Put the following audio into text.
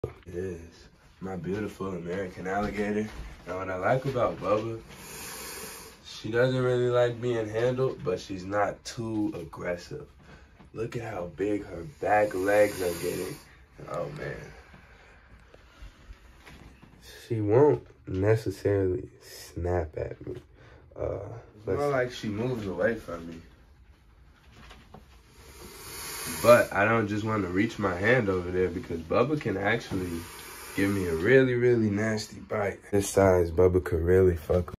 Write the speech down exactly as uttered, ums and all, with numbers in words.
It is my beautiful American alligator. And what I like about Bubba, she doesn't really like being handled, but she's not too aggressive. Look at how big her back legs are getting. Oh man. She won't necessarily snap at me. Uh, it's more like she moves away from me. But I don't just want to reach my hand over there because Bubba can actually give me a really, really nasty bite. This size, Bubba could really fuck